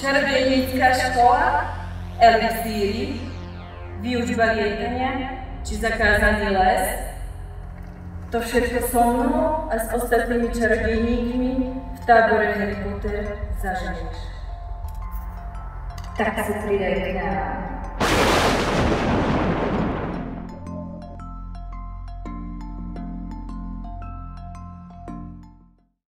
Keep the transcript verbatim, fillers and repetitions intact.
čarodejnícka škola, elixíry, výučba lietania či zakázaný les. To všetko so mnou a s ostatnými čarodejníkmi v tábore Harry Potter zažiješ. Tak sa pridaj k nám.